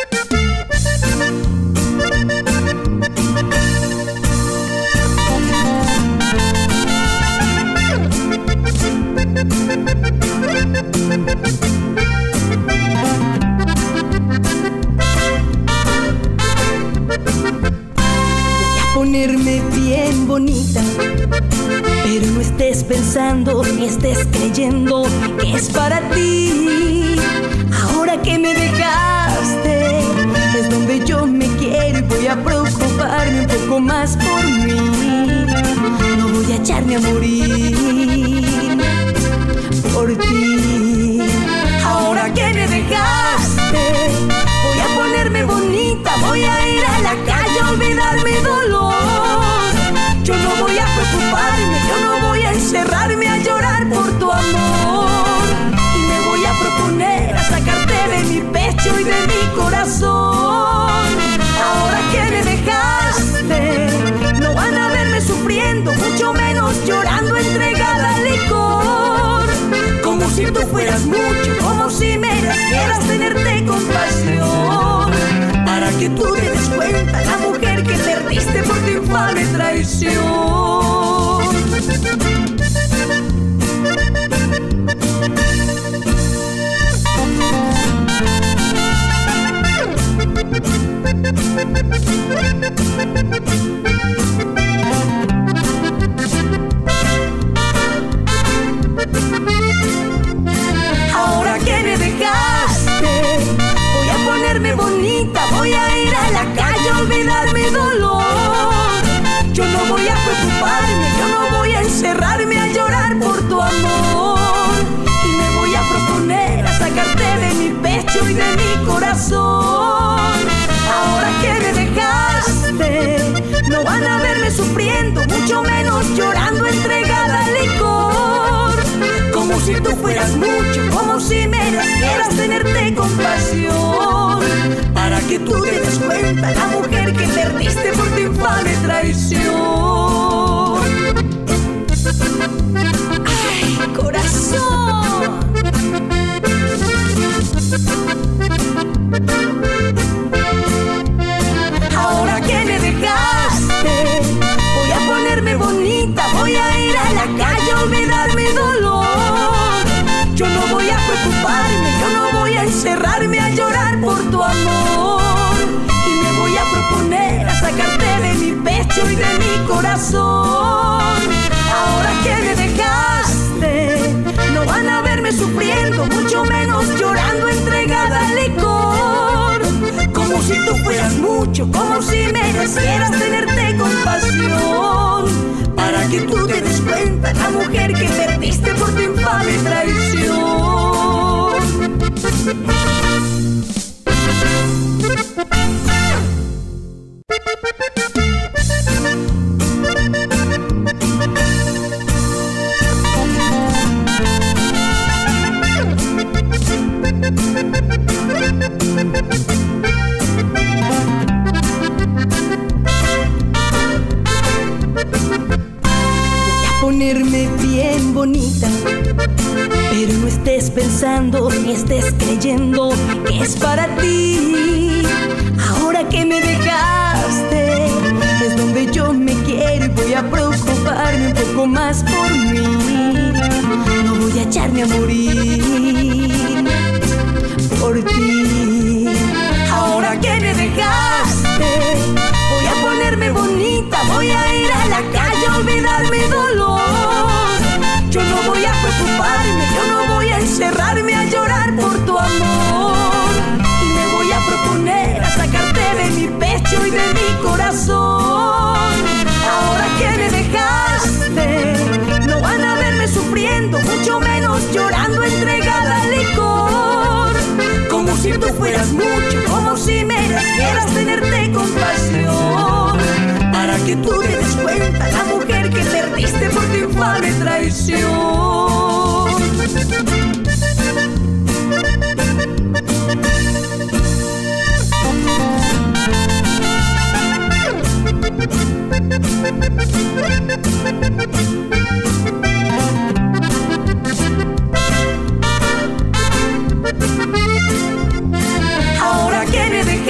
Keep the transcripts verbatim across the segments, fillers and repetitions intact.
Ponerme bien bonita, pero no estés pensando ni estés creyendo que es para ti. Ahora que me dejaste es donde yo me quiero y voy a preocuparme un poco más por mí. No voy a echarme a morir por ti. Ahora que me dejaste voy a ponerme bonita, voy a ir a la calle a olvidar mi dolor. Yo no voy a preocuparme, yo no voy a encerrarme a llorar por tu amor. Y me voy a proponer a sacarte de mi pecho y de mi corazón. Ahora que me dejaste, no van a verme sufriendo, mucho menos llorando entregada al licor. Como si tú fueras mucho, como si merecieras tenerte compasión. Para que tú te des cuenta, la mujer que perdiste por tu infame traición. Ahora que me dejaste, voy a ponerme bonita, voy a ir a la calle a olvidar mi dolor. Yo no voy a preocuparme, yo no voy a encerrarme a llorar por tu amor. Y me voy a proponer a sacarte de mi pecho y de mi corazón. Ahora que me dejaste, no van a verme sufriendo, mucho menos llorando entregada al licor. Como si tú fueras mucho, como si merecieras tenerte compasión. Para que tú te des cuenta, la mujer que perdiste por tu infame traición. ¡Ay, corazón! Ahora que me dejaste, voy a ponerme bonita, voy a ir a la calle a olvidar mi dolor. Yo no voy a preocuparme, yo no voy a encerrarme a llorar por tu amor. Y me voy a proponer a sacarte de mi pecho y de mi corazón. Ahora que me dejaste, no van a verme sufriendo, mucho menos llorando entregada al licor. Como si tú fueras mucho, como si merecieras tenerte compasión. Para que tú te des cuenta, la mujer que perdiste por tu infame traición. Ponerme bien bonita, pero no estés pensando ni estés creyendo que es para ti. Ahora que me dejaste es donde yo me quiero y voy a preocuparme un poco más por mí. No voy a echarme a morir por ti. Ahora que me dejaste, voy a ponerme bonita, voy a ir a la calle a olvidar mi dolor. Yo no voy a preocuparme, yo no voy a encerrarme a llorar por tu amor. Y me voy a proponer a sacarte de mi pecho y de mi corazón. Ahora que me dejaste, no van a verme sufriendo, mucho menos llorando entregada al licor. Como si tú fueras mucho, como si merecieras tenerte compasión. Para que tú te des cuenta, la mujer que perdiste por tu infame traición. Ahora que me dejaste,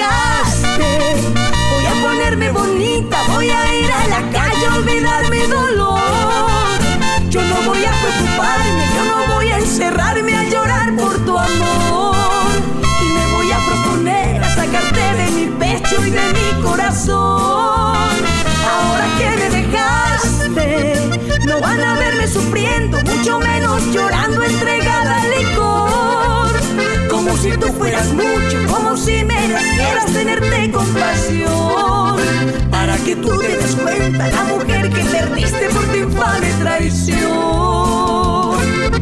mi dolor. Yo no voy a preocuparme, yo no voy a encerrarme a llorar por tu amor. Y me voy a proponer a sacarte de mi pecho y de mi corazón. Ahora que me dejaste, no van a verme sufriendo, mucho menos llorando entregada al licor. Como si tú fueras mucho, como si merecieras tenerte compasión. Para que tú te des cuenta, la mujer que perdiste por tu infame traición.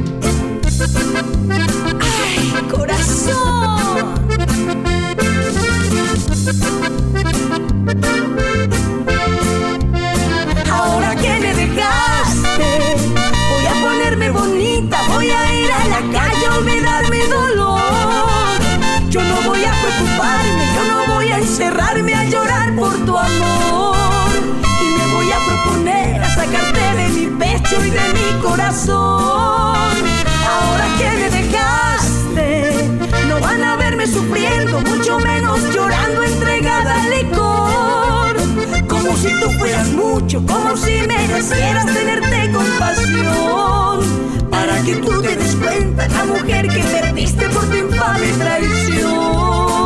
¡Ay, corazón! Ahora que me dejaste, voy a ponerme bonita, voy a ir a la calle a olvidar mi dolor. Yo no voy a preocuparme, yo no voy a encerrarme a llorar por tu amor. Y me voy a proponer a sacarte de mi pecho y de mi corazón. Ahora que me dejaste, no van a verme sufriendo, mucho menos llorando entregada al licor. Como si tú fueras mucho, como si merecieras tenerte compasión. Para que tú te des cuenta, la mujer que perdiste por tu infame traición.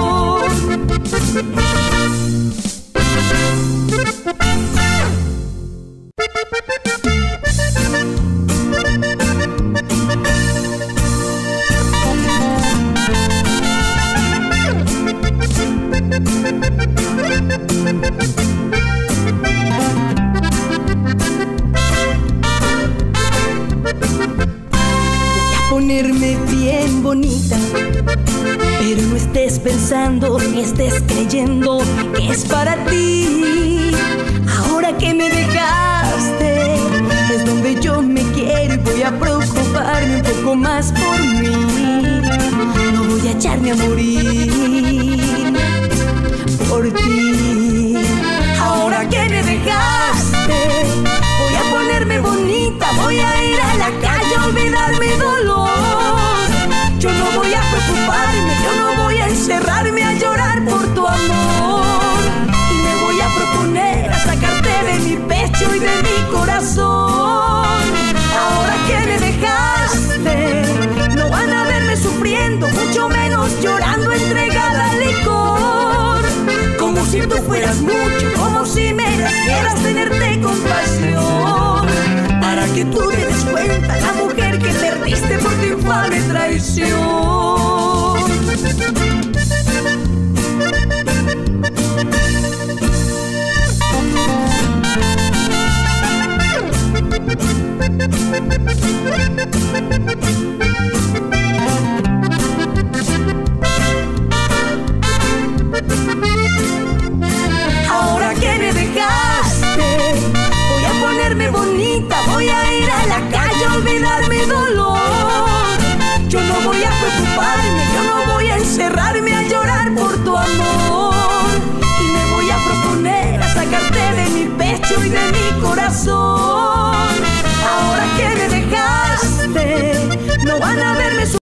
Ponerme bien bonita, pero no estés pensando ni estés creyendo que es para ti. Ahora que me dejaste, es donde yo me quiero y voy a preocuparme un poco más por mí. No voy a echarme a morir por ti. Ahora que me dejaste, voy a ponerme bonita, voy a ir a la calle a olvidar mi dolor. Yo no voy a preocuparme, yo no voy a encerrarme a llorar por tu amor. Y me voy a proponer a sacarte de mi pecho y de mi corazón. Ahora que me dejaste, no van a verme sufriendo, mucho menos llorando entregada al licor. Como si tú fueras mucho, como si merecieras tenerte compasión. Para que tú te des cuenta, la mujer que perdiste por tu infame traición.